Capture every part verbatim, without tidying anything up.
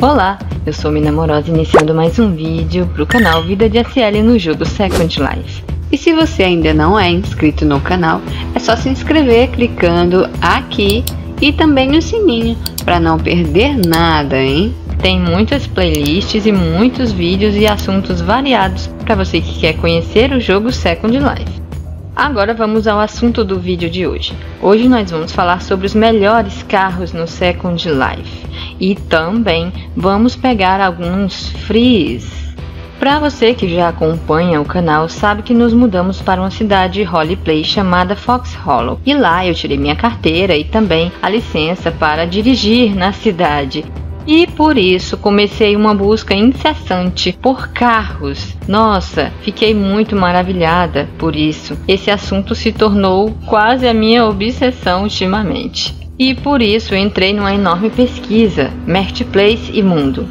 Olá, eu sou Mina Amorosa iniciando mais um vídeo para o canal Vida de S L no jogo Second Life. E se você ainda não é inscrito no canal, é só se inscrever clicando aqui e também no sininho para não perder nada, hein? Tem muitas playlists e muitos vídeos e assuntos variados para você que quer conhecer o jogo Second Life. Agora vamos ao assunto do vídeo de hoje. Hoje nós vamos falar sobre os melhores carros no Second Life e também vamos pegar alguns frees. Para você que já acompanha o canal, sabe que nos mudamos para uma cidade roleplay chamada Fox Hollow. E lá eu tirei minha carteira e também a licença para dirigir na cidade. E por isso comecei uma busca incessante por carros. Nossa, fiquei muito maravilhada por isso. Esse assunto se tornou quase a minha obsessão ultimamente. E por isso entrei numa enorme pesquisa, Marketplace e Mundo.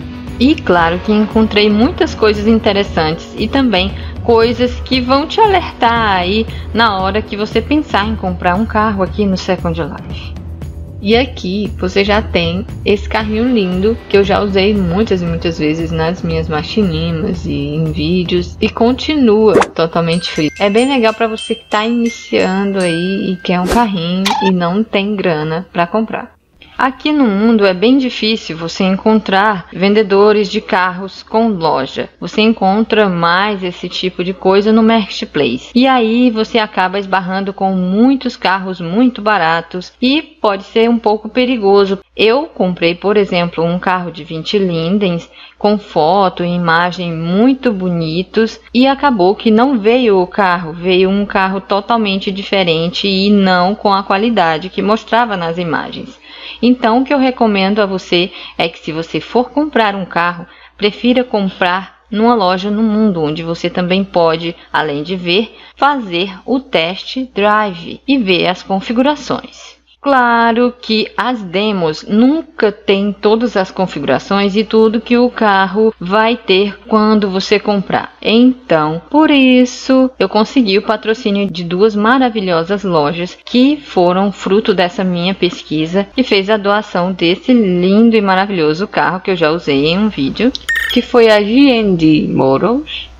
E claro que encontrei muitas coisas interessantes e também coisas que vão te alertar aí na hora que você pensar em comprar um carro aqui no Second Life. E aqui você já tem esse carrinho lindo que eu já usei muitas e muitas vezes nas minhas machinimas e em vídeos e continua totalmente free. É bem legal para você que está iniciando aí e quer um carrinho e não tem grana para comprar. Aqui no mundo é bem difícil você encontrar vendedores de carros com loja. Você encontra mais esse tipo de coisa no Marketplace. E aí você acaba esbarrando com muitos carros muito baratos e pode ser um pouco perigoso. Eu comprei, por exemplo, um carro de vinte lindens com foto e imagem muito bonitos e acabou que não veio o carro, veio um carro totalmente diferente e não com a qualidade que mostrava nas imagens. Então, o que eu recomendo a você é que se você for comprar um carro, prefira comprar numa loja no mundo, onde você também pode, além de ver, fazer o test drive e ver as configurações. Claro que as demos nunca têm todas as configurações e tudo que o carro vai ter quando você comprar. Então, por isso, eu consegui o patrocínio de duas maravilhosas lojas que foram fruto dessa minha pesquisa e fez a doação desse lindo e maravilhoso carro que eu já usei em um vídeo, que foi a G and D Motors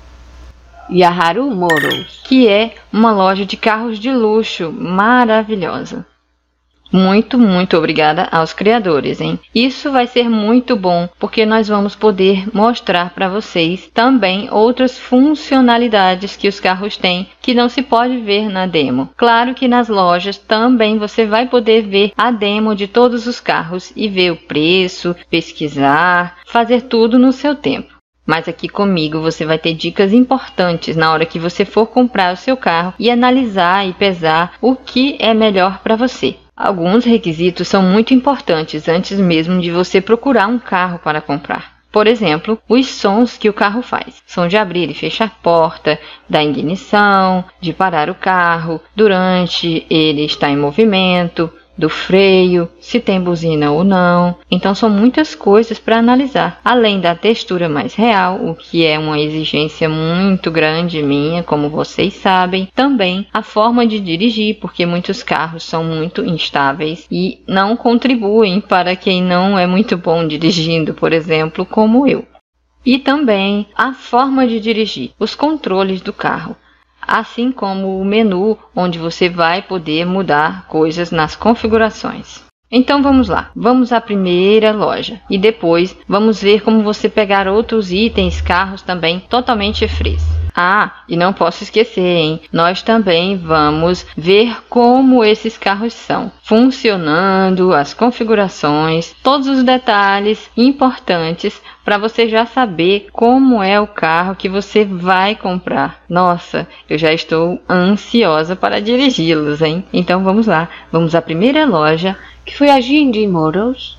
e a Haru Motors, que é uma loja de carros de luxo maravilhosa. Muito, muito obrigada aos criadores, hein? Isso vai ser muito bom, porque nós vamos poder mostrar para vocês também outras funcionalidades que os carros têm, que não se pode ver na demo. Claro que nas lojas também você vai poder ver a demo de todos os carros e ver o preço, pesquisar, fazer tudo no seu tempo. Mas aqui comigo você vai ter dicas importantes na hora que você for comprar o seu carro e analisar e pesar o que é melhor para você. Alguns requisitos são muito importantes antes mesmo de você procurar um carro para comprar. Por exemplo, os sons que o carro faz. Som de abrir e fechar a porta, da ignição, de parar o carro, durante ele estar em movimento, do freio, se tem buzina ou não. Então são muitas coisas para analisar. Além da textura mais real, o que é uma exigência muito grande minha, como vocês sabem. Também a forma de dirigir, porque muitos carros são muito instáveis e não contribuem para quem não é muito bom dirigindo, por exemplo, como eu. E também a forma de dirigir, os controles do carro, assim como o menu onde você vai poder mudar coisas nas configurações. Então vamos lá, vamos à primeira loja e depois vamos ver como você pegar outros itens, carros também totalmente free. Ah, e não posso esquecer, hein? Nós também vamos ver como esses carros são, funcionando, as configurações, todos os detalhes importantes para você já saber como é o carro que você vai comprar. Nossa, eu já estou ansiosa para dirigi-los, hein? Então vamos lá, vamos à primeira loja, que foi a G and D Motors.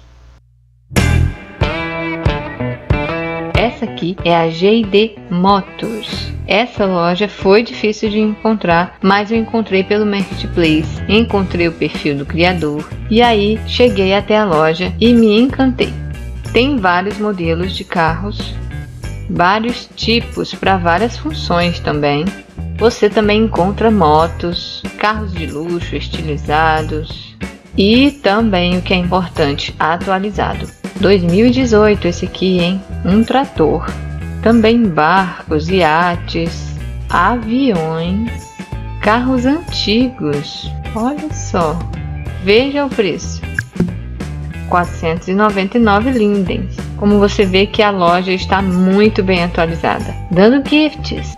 Essa aqui é a G D Motors. Essa loja foi difícil de encontrar, mas eu encontrei pelo Marketplace, encontrei o perfil do criador e aí cheguei até a loja e me encantei. Tem vários modelos de carros, vários tipos para várias funções também. Você também encontra motos, carros de luxo estilizados e também, o que é importante, atualizado. dois mil e dezoito esse aqui, hein? Um trator. Também barcos, iates, aviões, carros antigos. Olha só. Veja o preço. quatrocentos e noventa e nove lindens. Como você vê que a loja está muito bem atualizada, dando gifts.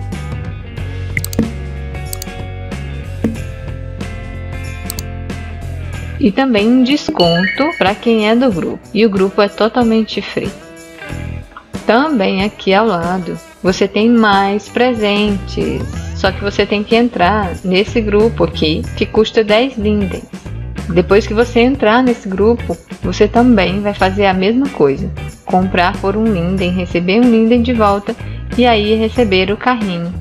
E também um desconto para quem é do grupo. E o grupo é totalmente free. Também aqui ao lado você tem mais presentes. Só que você tem que entrar nesse grupo aqui, que custa dez lindens. Depois que você entrar nesse grupo, você também vai fazer a mesma coisa. Comprar por um linden, receber um linden de volta e aí receber o carrinho.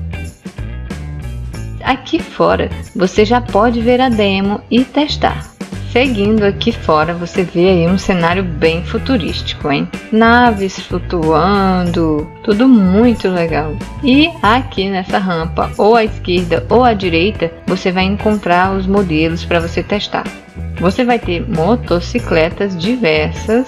Aqui fora você já pode ver a demo e testar. Seguindo aqui fora você vê aí um cenário bem futurístico, hein? Naves flutuando, tudo muito legal. E aqui nessa rampa, ou à esquerda ou à direita, você vai encontrar os modelos para você testar. Você vai ter motocicletas diversas.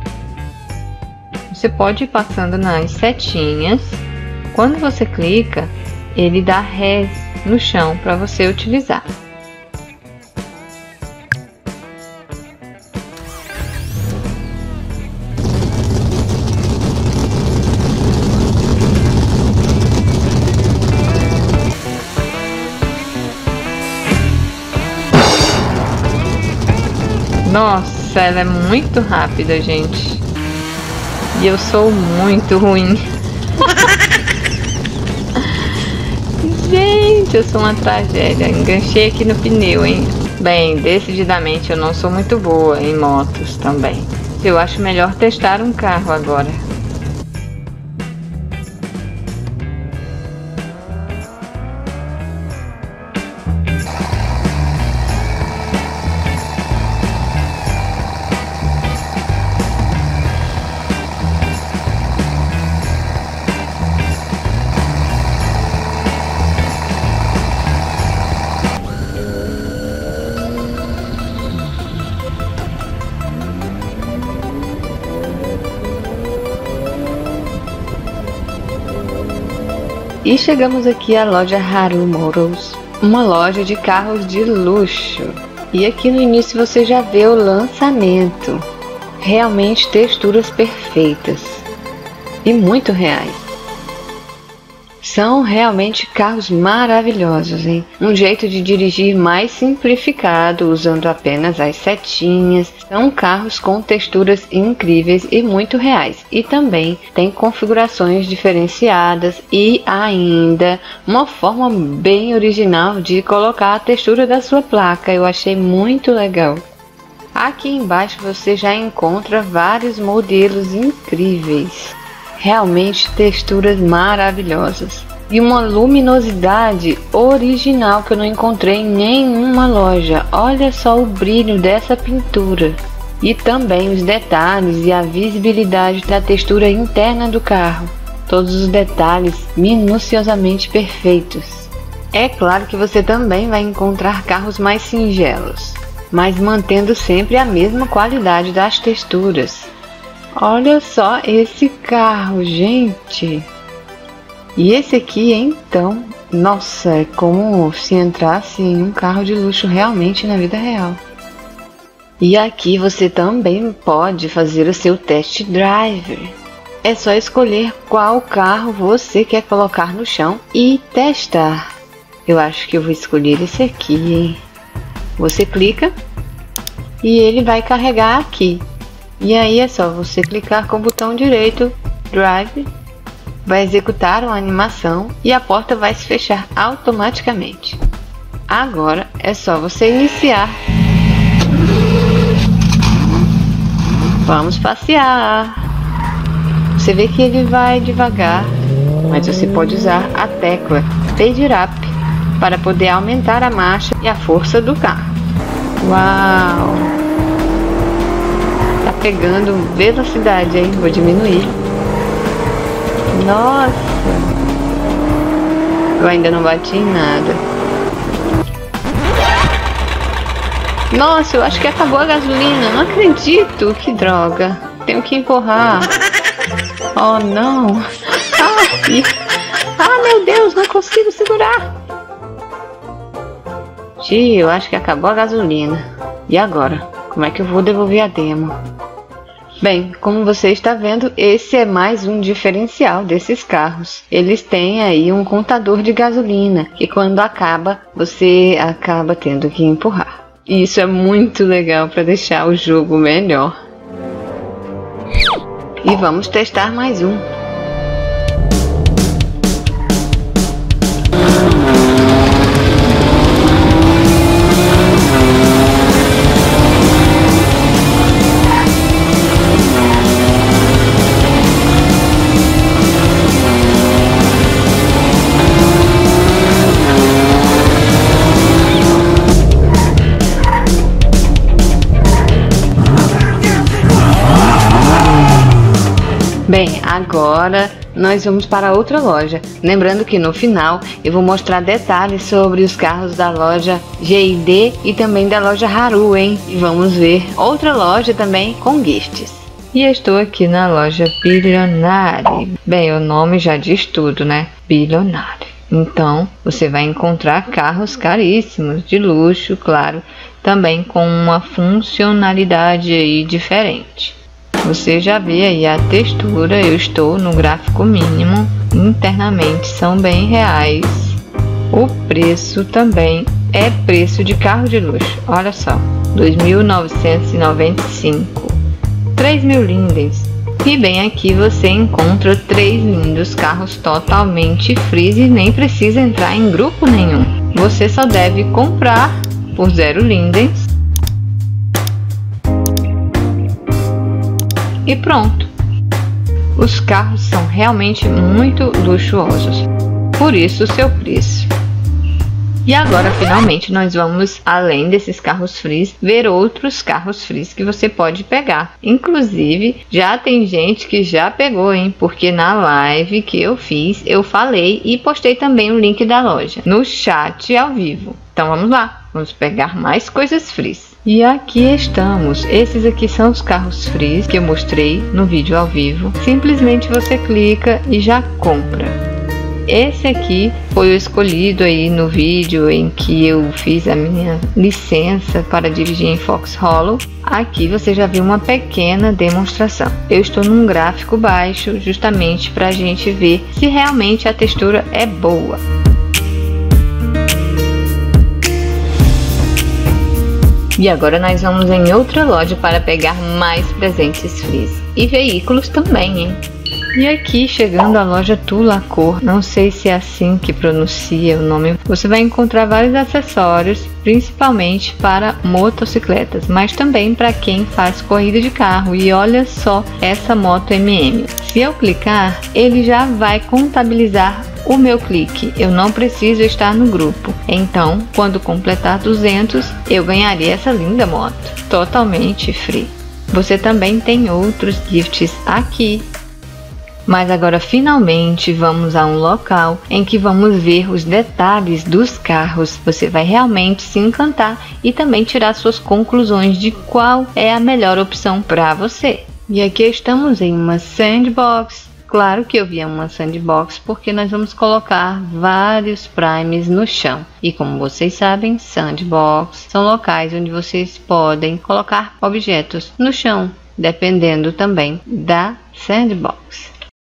Você pode ir passando nas setinhas. Quando você clica, ele dá ré no chão para você utilizar. Nossa, ela é muito rápida, gente. E eu sou muito ruim. Gente, eu sou uma tragédia. Enganchei aqui no pneu, hein? Bem, decididamente eu não sou muito boa em motos também. Eu acho melhor testar um carro agora. E chegamos aqui à loja Haru Motors, uma loja de carros de luxo. E aqui no início você já vê o lançamento. Realmente texturas perfeitas e muito reais. São realmente carros maravilhosos, hein? Um jeito de dirigir mais simplificado, usando apenas as setinhas. São carros com texturas incríveis e muito reais. E também tem configurações diferenciadas e ainda uma forma bem original de colocar a textura da sua placa. Eu achei muito legal. Aqui embaixo você já encontra vários modelos incríveis. Realmente texturas maravilhosas e uma luminosidade original que eu não encontrei em nenhuma loja. Olha só o brilho dessa pintura e também os detalhes e a visibilidade da textura interna do carro. Todos os detalhes minuciosamente perfeitos. É claro que você também vai encontrar carros mais singelos, mas mantendo sempre a mesma qualidade das texturas. Olha só esse carro, gente! E esse aqui, então, nossa, é como se entrasse em um carro de luxo realmente na vida real. E aqui você também pode fazer o seu test drive. É só escolher qual carro você quer colocar no chão e testar. Eu acho que eu vou escolher esse aqui, hein? Você clica e ele vai carregar aqui. E aí é só você clicar com o botão direito, Drive, vai executar uma animação e a porta vai se fechar automaticamente. Agora é só você iniciar. Vamos passear. Você vê que ele vai devagar, mas você pode usar a tecla Speed Up para poder aumentar a marcha e a força do carro. Uau! Tá pegando velocidade, hein? Vou diminuir. Nossa! Eu ainda não bati em nada. Nossa, eu acho que acabou a gasolina. Não acredito. Que droga. tenho que empurrar. Oh, não. Ah, e... ah, meu Deus, não consigo segurar. Tio, eu acho que acabou a gasolina. E agora? Como é que eu vou devolver a demo? Bem, como você está vendo, esse é mais um diferencial desses carros. Eles têm aí um contador de gasolina, que quando acaba, você acaba tendo que empurrar. E isso é muito legal para deixar o jogo melhor. E vamos testar mais um. Bem, agora nós vamos para outra loja. Lembrando que no final eu vou mostrar detalhes sobre os carros da loja G I D e também da loja Haru, hein? E vamos ver outra loja também com gifts. E estou aqui na loja Bilionário. Bem, o nome já diz tudo, né? Bilionário. Então, você vai encontrar carros caríssimos, de luxo, claro, também com uma funcionalidade aí diferente. Você já vê aí a textura, eu estou no gráfico mínimo, internamente são bem reais. O preço também é preço de carro de luxo, olha só, dois mil novecentos e noventa e cinco, três mil lindens. E bem aqui você encontra três lindos carros totalmente free e nem precisa entrar em grupo nenhum. Você só deve comprar por zero lindens. E pronto. Os carros são realmente muito luxuosos, por isso o seu preço. E agora finalmente nós vamos, além desses carros frees, ver outros carros frees que você pode pegar. Inclusive já tem gente que já pegou, hein? Porque na live que eu fiz eu falei e postei também o link da loja no chat ao vivo. Então vamos lá, vamos pegar mais coisas frees. E aqui estamos, esses aqui são os carros frees que eu mostrei no vídeo ao vivo. Simplesmente você clica e já compra. Esse aqui foi o escolhido aí no vídeo em que eu fiz a minha licença para dirigir em Fox Hollow. Aqui você já viu uma pequena demonstração. Eu estou num gráfico baixo justamente para a gente ver se realmente a textura é boa. E agora nós vamos em outra loja para pegar mais presentes frees. E veículos também, hein? E aqui, chegando à loja Tulacor, não sei se é assim que pronuncia o nome, você vai encontrar vários acessórios, principalmente para motocicletas, mas também para quem faz corrida de carro. E olha só essa moto M M. Se eu clicar, ele já vai contabilizar o meu clique, eu não preciso estar no grupo. Então, quando completar duzentos, eu ganharia essa linda moto, totalmente free. Você também tem outros gifts aqui. Mas agora finalmente vamos a um local em que vamos ver os detalhes dos carros. Você vai realmente se encantar e também tirar suas conclusões de qual é a melhor opção para você. E aqui estamos em uma sandbox. Claro que eu vi uma sandbox porque nós vamos colocar vários primes no chão. E como vocês sabem, sandbox são locais onde vocês podem colocar objetos no chão, dependendo também da sandbox.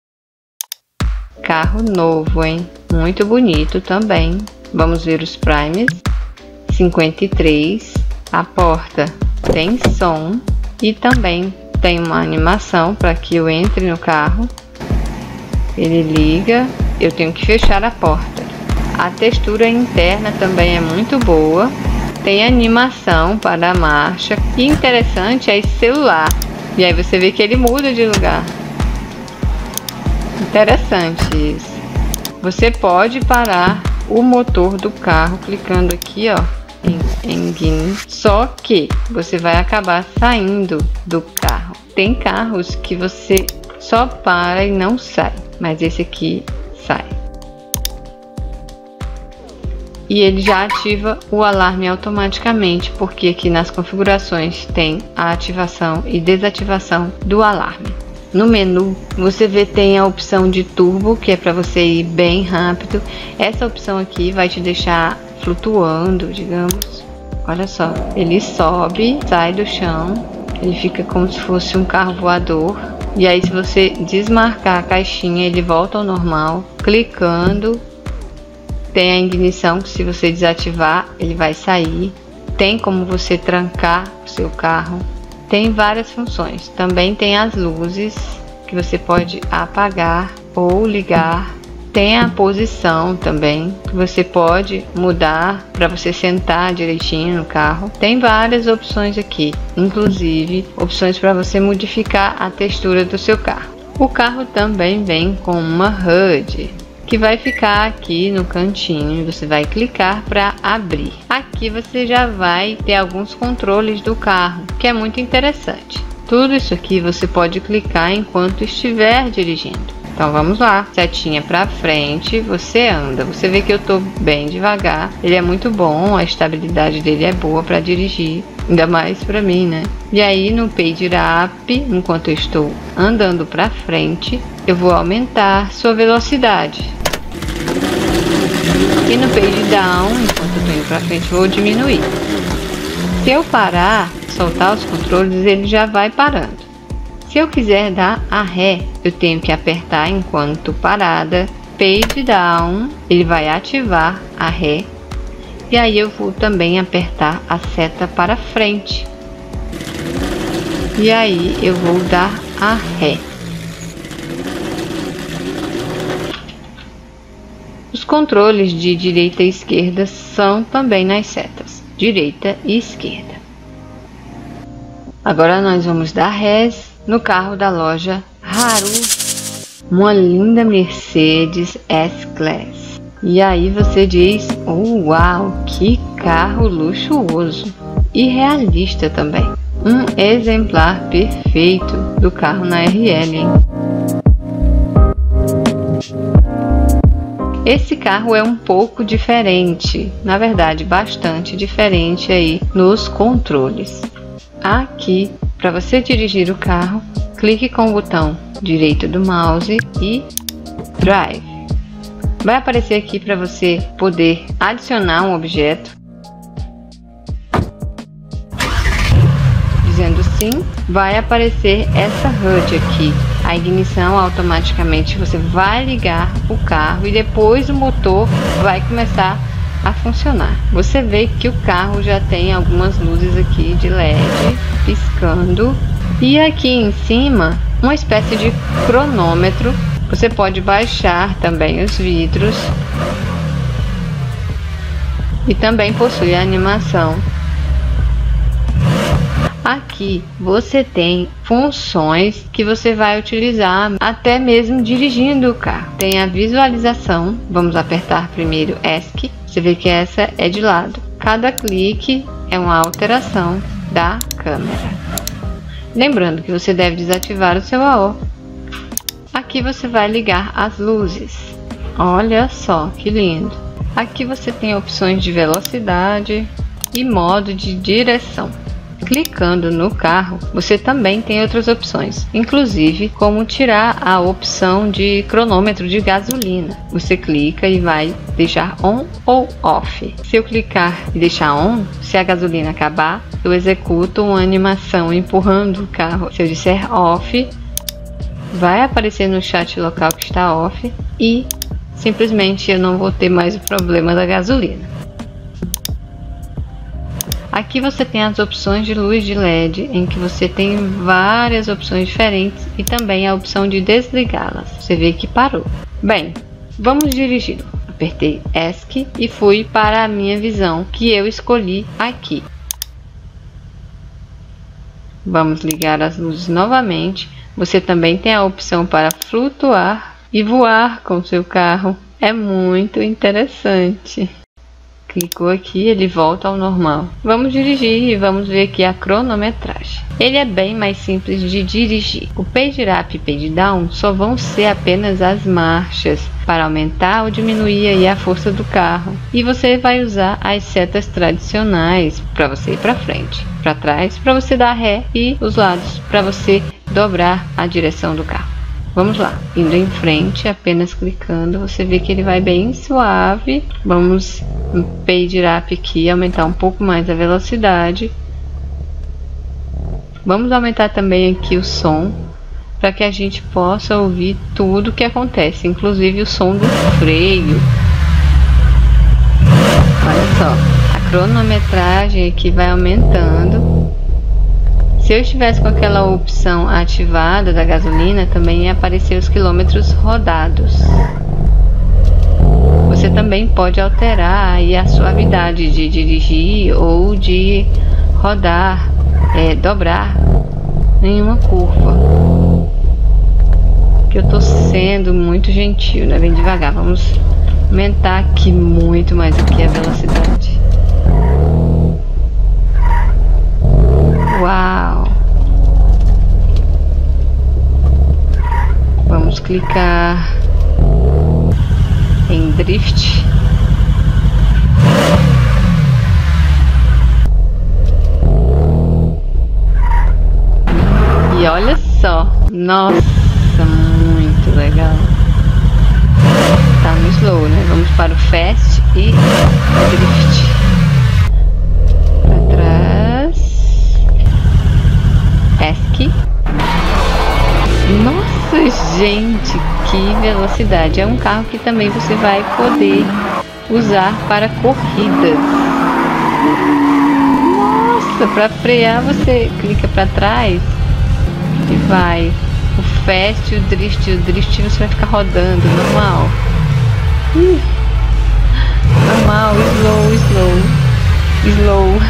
Carro novo, hein? Muito bonito também. Vamos ver os primes. cinquenta e três. A porta tem som e também tem uma animação para que eu entre no carro. Ele liga, eu tenho que fechar a porta. A textura interna também é muito boa. Tem animação para a marcha. E interessante é esse celular. E aí você vê que ele muda de lugar. Interessante isso. Você pode parar o motor do carro clicando aqui, ó, em engine. Só que você vai acabar saindo do carro. Tem carros que você só para e não sai, mas esse aqui sai. e ele já ativa o alarme automaticamente, porque aqui nas configurações tem a ativação e desativação do alarme. No menu você vê tem a opção de turbo, que é para você ir bem rápido. Essa opção aqui vai te deixar flutuando, digamos. Olha só, ele sobe, sai do chão, ele fica como se fosse um carro voador. E aí, se você desmarcar a caixinha, ele volta ao normal. Clicando, tem a ignição, que se você desativar, ele vai sair. Tem como você trancar o seu carro. Tem várias funções. Também tem as luzes, que você pode apagar ou ligar. Tem a posição também, que você pode mudar para você sentar direitinho no carro. Tem várias opções aqui, inclusive opções para você modificar a textura do seu carro. O carro também vem com uma H U D, que vai ficar aqui no cantinho. Você vai clicar para abrir. Aqui você já vai ter alguns controles do carro, que é muito interessante. Tudo isso aqui você pode clicar enquanto estiver dirigindo. Então vamos lá, setinha para frente, você anda. Você vê que eu tô bem devagar. Ele é muito bom, a estabilidade dele é boa para dirigir, ainda mais para mim, né? E aí no Page Up, enquanto eu estou andando para frente, eu vou aumentar sua velocidade. E no Page Down, enquanto eu tô indo para frente, vou diminuir. Se eu parar, soltar os controles, ele já vai parando. Se eu quiser dar a ré, eu tenho que apertar enquanto parada, Page Down, ele vai ativar a ré, e aí eu vou também apertar a seta para frente, e aí eu vou dar a ré. Os controles de direita e esquerda são também nas setas, direita e esquerda. Agora nós vamos dar rés no carro da loja Haru, uma linda Mercedes S-Class. E aí você diz, oh, uau, que carro luxuoso e realista também. Um exemplar perfeito do carro na R L, hein? Esse carro é um pouco diferente, na verdade bastante diferente aí nos controles. Aqui, para você dirigir o carro, clique com o botão direito do mouse e Drive. Vai aparecer aqui para você poder adicionar um objeto. Dizendo sim, vai aparecer essa H U D aqui. A ignição automaticamente você vai ligar o carro e depois o motor vai começar a funcionar. Você vê que o carro já tem algumas luzes aqui de L E D piscando, e aqui em cima uma espécie de cronômetro. Você pode baixar também os vidros e também possui a animação. Aqui você tem funções que você vai utilizar até mesmo dirigindo o carro. Tem a visualização. Vamos apertar primeiro ESC. Você vê que essa é de lado. Cada clique é uma alteração da câmera. Lembrando que você deve desativar o seu A O. Aqui você vai ligar as luzes. Olha só que lindo. Aqui você tem opções de velocidade e modo de direção. Clicando no carro, você também tem outras opções, inclusive como tirar a opção de cronômetro de gasolina. Você clica e vai deixar on ou off. Se eu clicar e deixar on, se a gasolina acabar, eu executo uma animação empurrando o carro. Se eu disser off, vai aparecer no chat local que está off e simplesmente eu não vou ter mais o problema da gasolina. Aqui você tem as opções de luz de L E D, em que você tem várias opções diferentes e também a opção de desligá-las. Você vê que parou. Bem, vamos dirigir. Apertei ESC e fui para a minha visão, que eu escolhi aqui. Vamos ligar as luzes novamente. Você também tem a opção para flutuar e voar com seu carro. É muito interessante. Clicou aqui, ele volta ao normal. Vamos dirigir e vamos ver aqui a cronometragem. Ele é bem mais simples de dirigir. O page up e page down só vão ser apenas as marchas para aumentar ou diminuir aí a força do carro. E você vai usar as setas tradicionais para você ir para frente, para trás para você dar ré e os lados para você dobrar a direção do carro. Vamos lá, indo em frente, apenas clicando, você vê que ele vai bem suave. Vamos no page up aqui, aumentar um pouco mais a velocidade. Vamos aumentar também aqui o som, para que a gente possa ouvir tudo que acontece, inclusive o som do freio. Olha só, a cronometragem aqui vai aumentando. Se eu estivesse com aquela opção ativada da gasolina, também ia aparecer os quilômetros rodados. Você também pode alterar aí a suavidade de dirigir ou de rodar, é, dobrar em uma curva. Que eu tô sendo muito gentil, né? Bem devagar. Vamos aumentar aqui muito mais aqui a velocidade. Uau! Vamos clicar em drift. E olha só, nossa, muito legal. Tá no slow, né? Vamos para o fast e drift. Para trás. Esqui. Nossa, gente, que velocidade. É um carro que também você vai poder usar para corridas. Nossa, para frear você clica para trás e vai. O fast, o drift, o drift você vai ficar rodando, normal. Hum. Normal, slow, slow, slow.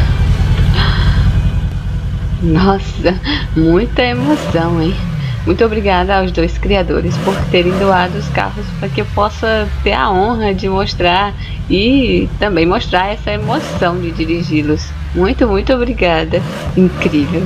Nossa, muita emoção, hein? Muito obrigada aos dois criadores por terem doado os carros para que eu possa ter a honra de mostrar e também mostrar essa emoção de dirigi-los. Muito, muito obrigada. Incrível.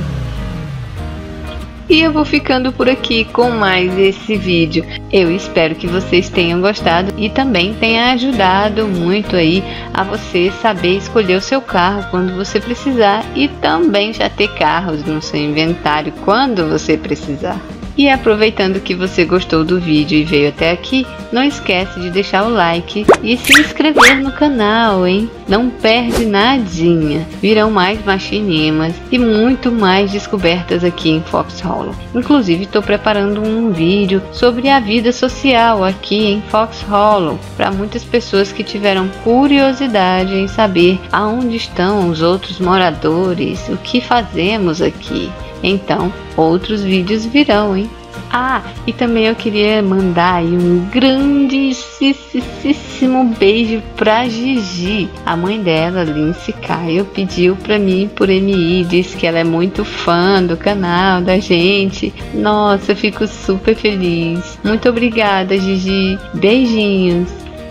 E eu vou ficando por aqui com mais esse vídeo. Eu espero que vocês tenham gostado e também tenha ajudado muito aí a você saber escolher o seu carro quando você precisar e também já ter carros no seu inventário quando você precisar. E aproveitando que você gostou do vídeo e veio até aqui, não esquece de deixar o like e se inscrever no canal, hein? Não perde nadinha. Virão mais machinemas e muito mais descobertas aqui em Fox Hollow. Inclusive estou preparando um vídeo sobre a vida social aqui em Fox Hollow, para muitas pessoas que tiveram curiosidade em saber aonde estão os outros moradores, o que fazemos aqui. Então, outros vídeos virão, hein? Ah, e também eu queria mandar aí um grandíssimo beijo pra Gigi. A mãe dela, Lindsay Caio, pediu pra mim por M I, disse que ela é muito fã do canal, da gente. Nossa, eu fico super feliz. Muito obrigada, Gigi. Beijinhos.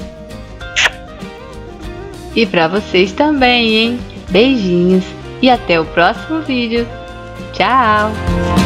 E pra vocês também, hein? Beijinhos. E até o próximo vídeo. Tchau!